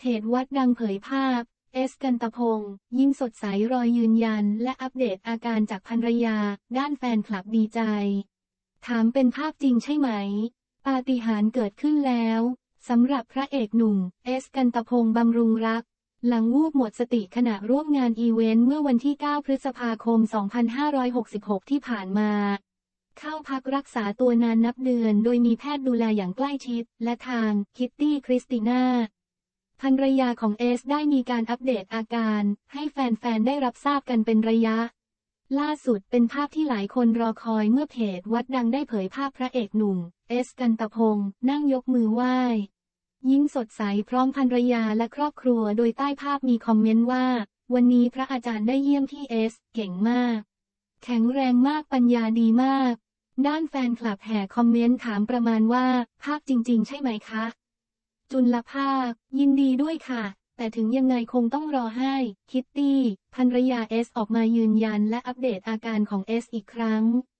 เพจวัดดังเผยภาพเอสกันตพงษ์ยิ้มสดใสรอยยืนยันและอัปเดตอาการจากภรรยาด้านแฟนคลับดีใจถามเป็นภาพจริงใช่ไหมปาฏิหาริย์เกิดขึ้นแล้วสำหรับพระเอกหนุ่มเอสกันตพงษ์บำรุงรักหลังวูบหมดสติขณะร่วมงานอีเวนต์เมื่อวันที่ 9 พฤษภาคม 2566 ที่ผ่านมาเข้าพักรักษาตัวนานนับเดือนโดยมีแพทย์ดูแลอย่างใกล้ชิดและทางคิตตี้คริสติน่าภรรยาของเอสได้มีการอัปเดตอาการให้แฟนๆได้รับทราบกันเป็นระยะล่าสุดเป็นภาพที่หลายคนรอคอยเมื่อเพจวัดดังได้เผยภาพพระเอกหนุ่มเอสกันตพงษ์นั่งยกมือไหว้ยิ้มสดใสพร้อมภรรยาและครอบครัวโดยใต้ภาพมีคอมเมนต์ว่าวันนี้พระอาจารย์ได้เยี่ยมที่เอสเก่งมากแข็งแรงมากปัญญาดีมากด้านแฟนคลับแห่คอมเมนต์ถามประมาณว่าภาพจริงๆใช่ไหมคะจุลภาคยินดีด้วยค่ะแต่ถึงยังไงคงต้องรอให้คิตตี้ภรรยาเอสออกมายืนยันและอัปเดตอาการของเอสอีกครั้ง